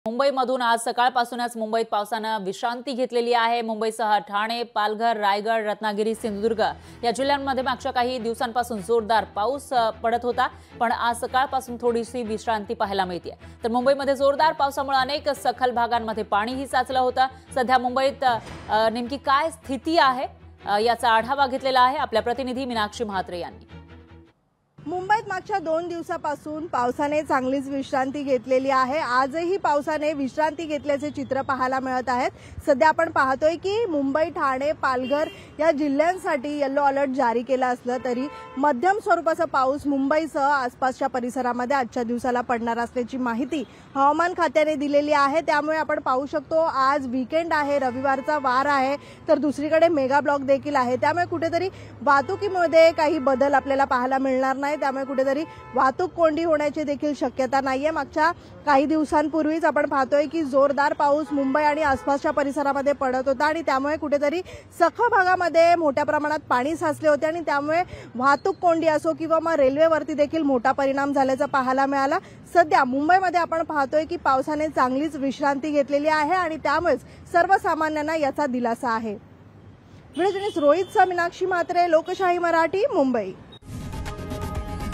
मुंबईमधून आज सकाळपासूनच मुंबईत पावसानं विश्रांती घेतलेली आहे। मुंबईसह ठाणे, पालघर, रायगड, रत्नागिरी, सिंधुदुर्ग या जिल्ह्यांमध्ये मागच्या काही दिवसांपासून जोरदार पाऊस पडत होता, पण आज सकाळपासून थोडीशी विश्रांती पाहायला मिळते। तर मुंबईमध्ये जोरदार पावसामुळे अनेक सखल भागांमध्ये पाणीही साचलं होतं। सध्या मुंबईत नेमकी काय स्थिती आहे याचा आढावा घेतलेला आहे आपल्या प्रतिनिधी मीनाक्षी म्हात्रे यांनी। मुंबईत मागच्या 2 दिवसापासून पावसाने चांगलीच विश्रांती घेतलेली आहे। आजही पावसाने विश्रांती घेतल्याचे चित्र पाहायला मिळत आहेत। सध्या आपण पाहतोय की मुंबई, ठाणे, पालघर या जिल्ह्यांसाठी येलो अलर्ट जारी केला असलं तरी मध्यम स्वरूपाचा पाऊस मुंबईसह आसपासच्या परिसरामध्ये आजच्या दिवसाला पडणार असल्याची माहिती हवामान खात्याने दिलेली आहे। त्यामुळे आपण पाहू शकतो आज वीकेंड आहे, रविवारचा वार आहे, तर दुसरीकडे मेगा ब्लॉक देखील आहे। त्यामुळे कुठेतरी वाहतुकीमध्ये काही बदल आपल्याला पाहायला मिळणार नाही। त्यामुळे कुठेतरी वाहतूक कोंडी होण्याची देखील शक्यता नाहीये। मागच्या काही दिवसांपूर्वीच आपण पाहतोय की जोरदार पाऊस मुंबई आणि आसपासच्या परिसरामध्ये पडत होता आणि त्यामुळे कुठेतरी सखल भागामध्ये मोठ्या प्रमाणात पाणी साचले होते आणि त्यामुळे वाहतूक कोंडी असो किंवा मग रेल्वेवरती देखील मोठा परिणाम झाल्याचं पाहायला मिळाला। सध्या मुंबईमध्ये आपण पाहतोय की पावसाने चांगलीच विश्रांती घेतलेली आहे आणि त्यामुळेच सर्वसामान्यांना याचा दिलासा आहे। व्हिडिओ जर्नलिस्ट रोहित सह मीनाक्षी म्हात्रे, लोकशाही मराठी, मुंबई।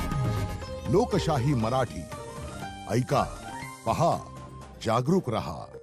लोकशाही मराठी ऐका, पहा, जागरूक रहा।